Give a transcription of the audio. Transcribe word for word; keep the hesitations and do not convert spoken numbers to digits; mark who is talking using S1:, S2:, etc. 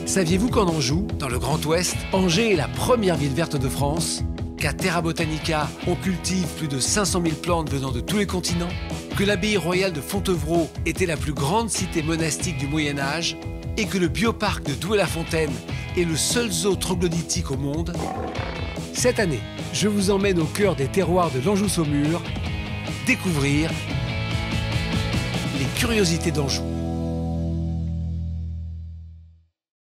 S1: Saviez-vous qu'en Anjou, dans le Grand Ouest, Angers est la première ville verte de France? Qu'à Terra Botanica, on cultive plus de cinq cent mille plantes venant de tous les continents? Que l'abbaye royale de Fontevraud était la plus grande cité monastique du Moyen-Âge? Et que le bioparc de Douai-la-Fontaine est le seul zoo troglodytique au monde? Cette année, je vous emmène au cœur des terroirs de l'Anjou-Saumur, découvrir les curiosités d'Anjou.